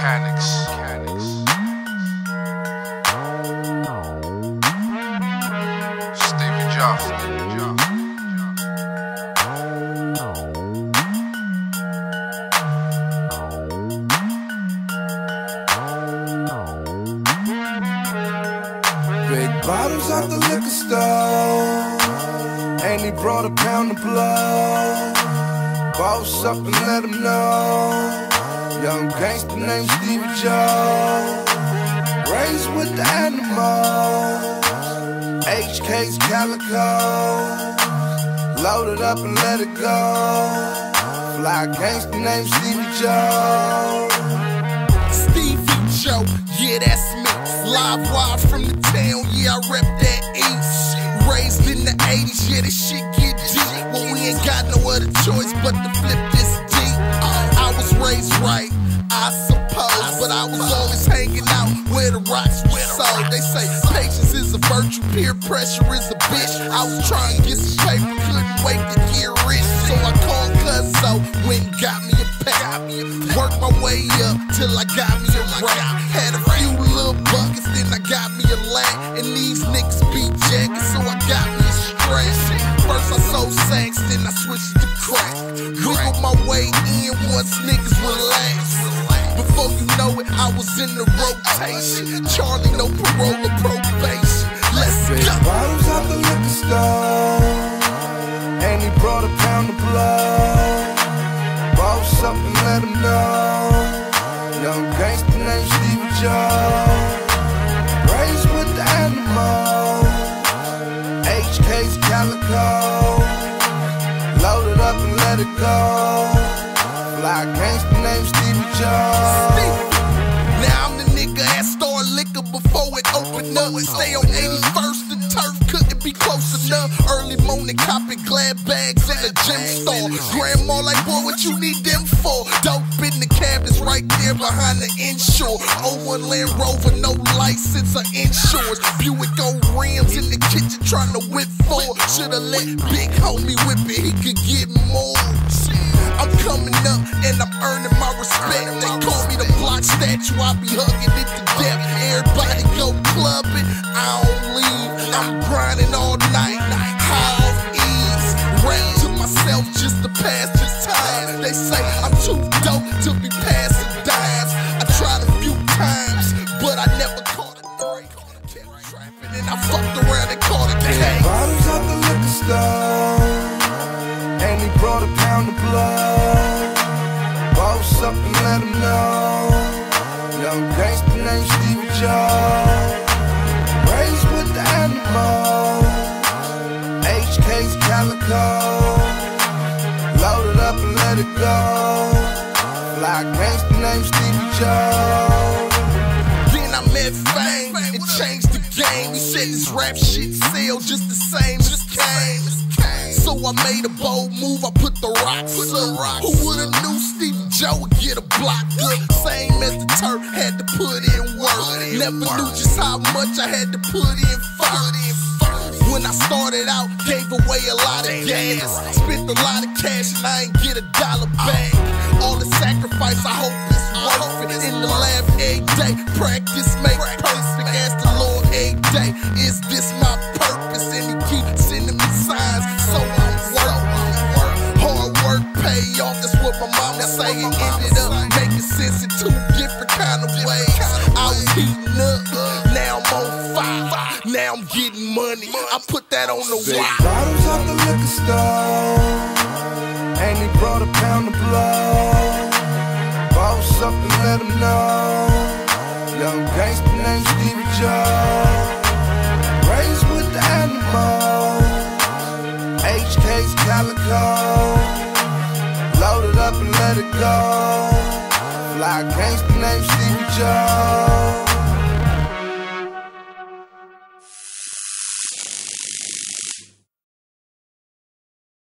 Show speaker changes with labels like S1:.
S1: Mechanics. Stevie Joffrey.
S2: Big bottles out the liquor store, and he brought a pound of blow. Boss up and let him know. Young gangster named Stevie Joe, raised with the animals. HK's calico, loaded up and let it go. Fly gangster named Stevie Joe.
S3: Stevie Joe, yeah, that's me. Live wire from the town, yeah, I rep that East. Raised in the 80s, yeah, this shit get deep. Well, we ain't got no other choice but to flip this deep. I was raised right, I suppose, but I was always hanging out where the rocks were sold. They say patience is a virtue, peer pressure is a bitch. I was trying to get some paper, couldn't wait to get rich, so I called Cuzzo, went and got me a pack. Worked my way up till I got me a rack. Had a few little buckets, then I got me a lack. And these niggas be jacking, so I got me a strap. First I sold sacks, then I switched to crack. Wiggled my way in once niggas relaxed. Before you know it, I was in the rotation. Charlie, no parole or probation. Let's
S2: Big
S3: go.
S2: bottles out the liquor store, and he brought a pound of blow. Boss up and let him know. Young gangster named Stevie Joe, raised with the animals. HK's calico, loaded up and let it go. Fly gangster named Stevie Joe.
S3: Now I'm the nigga at Star Liquor before it opened up. Stay on 81st and Turf, couldn't be close enough. Early morning copping glad bags in the gym store. Grandma like, boy, what you need them for? Dope in the cabinets right there behind the inshore. 01 Land Rover, no license or insurance. Buick on rims in the kitchen trying to whip four. Shoulda let big homie whip it, he could get more. I'm coming up and I'm earning my respect. They call me the block statue, I be hugging it to death. Everybody go clubbing, I don't leave. I'm grinding all night, high off ease. Rap to myself just to pass this time. They say I'm too dope to be passing dimes. I tried a few times, but I never caught a break. Kept trapping and I fucked around and caught a case.
S2: Bottles out the liquor store, and he brought a pound of blow. Boss up and let him know. Young gangster named Stevie Joe, raised with the animals. HK's calico, loaded up and let it go. Fly gangster named Stevie Joe.
S3: Then I met Fame and changed the game. He said this rap shit sell just the same as Kane. So I made a bold move, I put the rocks up. Who would've knew Stevie Joe would get a block up? Same as the Turf, had to put in work. Never knew just how much I had to put in first. When I started out, gave away a lot of gas. Spent a lot of cash and I ain't get a dollar back. All the sacrifice, I hope it's worth it. In the lab every day, practice make perfect. Ask the Lord every day, is this my purpose? And he keep sending me signs, so I'm working. Hard work pay off, that's what my mama say. It ended up making sense in two different kind of ways. I was heating up, now I'm on fire. Now I'm getting money, I put that on the
S2: Big
S3: wire.
S2: bottles out the liquor store, and he brought a pound of blow. Boss up and let him know. Young gangster named Stevie Joe, raised with the animals. HK's calico, loaded up and let it go. Fly gangster named Stevie Joe.